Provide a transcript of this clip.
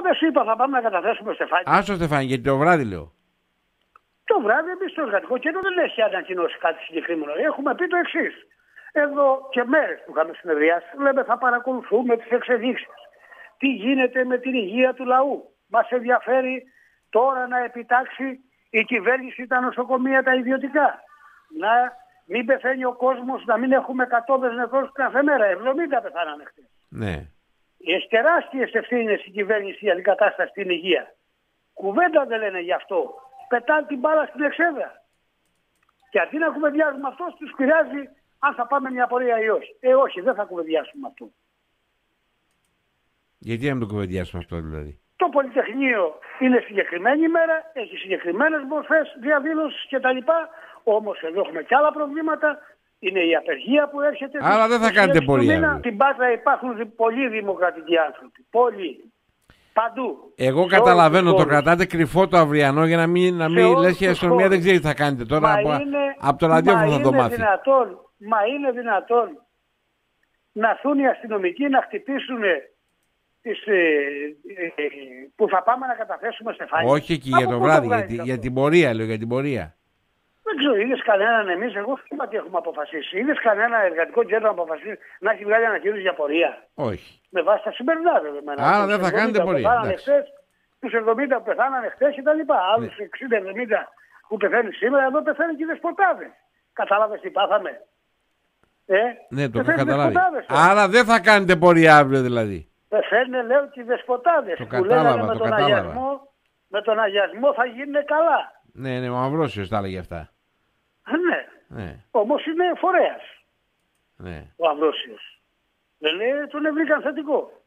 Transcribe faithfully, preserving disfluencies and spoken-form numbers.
δεν σου είπα, θα πάμε να καταθέσουμε Στεφάνι. Άσο Στεφάνι, γιατί το βράδυ λέω. Το βράδυ εμείς το εργατικό κέντρο δεν έχει ανακοινώσει κάτι συγκεκριμένο. Έχουμε πει το εξής. Εδώ και μέρες που είχαμε συνεδριάσει, λέμε θα παρακολουθούμε τις εξελίξεις. Τι γίνεται με την υγεία του λαού. Μας ενδιαφέρει τώρα να επιτάξει η κυβέρνηση τα νοσοκομεία τα ιδιωτικά. Να μην πεθαίνει ο κόσμος, να μην έχουμε εκατόμβες νεκρούς κάθε μέρα. εβδομήντα πεθάνανε χθες. Ναι. Έχει τεράστιες ευθύνες η κυβέρνηση για την κατάσταση στην υγεία. Κουβέντα δεν λένε γι' αυτό. Πετάνε την μπάλα στην εξέδρα. Και αντί να κουβεντιάζουμε αυτό, τους πειράζει αν θα πάμε μια πορεία ή όχι. Ε, όχι, δεν θα κουβεντιάσουμε αυτό. Γιατί να μην το κουβεντιάσουμε αυτό δηλαδή? Το Πολυτεχνείο είναι συγκεκριμένη ημέρα, έχει συγκεκριμένες μορφές διαδήλωσης κτλ. Όμως εδώ έχουμε και άλλα προβλήματα. Είναι η απεργία που έρχεται. Άρα δεν θα κάνετε πορεία. Στην Πάτρα υπάρχουν πολλοί δημοκρατικοί άνθρωποι. Πολλοί. Παντού. Εγώ καταλαβαίνω, το κρατάτε κρυφό το αυριανό για να μην, να μην λες και η αστυνομία δεν ξέρει τι θα κάνετε τώρα. Από, είναι, από το ραδιόφωνο θα το μάθει. Δυνατόν, μα είναι δυνατόν να έρθουν οι αστυνομικοί να χτυπήσουν τις, ε, ε, που θα πάμε να καταθέσουμε Στεφάνι? Όχι εκεί για το βράδυ, για, για, για την πορεία λέω, για την πορεία. Δεν ξέρω, είδες κανέναν εμείς, εγώ δεν είπα τι έχουμε αποφασίσει. Είδες κανένα εργατικό κέντρο να αποφασίσει να έχει βγάλει ανακοίνωση για πορεία? Όχι. Με βάση τα σημερινά δεδομένα. Άρα δεν θα κάνετε πορεία. Τους εβδομήντα που πεθάνανε χθες και τα λοιπά. Άλλους εξήντα εβδομήντα που πεθαίνουν σήμερα, εδώ πεθαίνουν και οι δεσποτάδες. Κατάλαβες τι πάθαμε? Ε, ναι, το έχω καταλάβει. Άρα δεν θα κάνετε πορεία αύριο δηλαδή. Πεθαίνουν, λέω, και οι δεσποτάδες. Το που κατάλαβα, λέγανε με το τον κατάλαβα. αγιασμό, με τον αγιασμό θα γίνουν καλά. Ναι, ναι, ο Αμβρόσιος τα έλεγε αυτά. Ναι. Ναι. Όμως είναι φορέας. Ναι. Ο Αμβρόσιος. Δεν λέει, τον βρήκαν θετικό.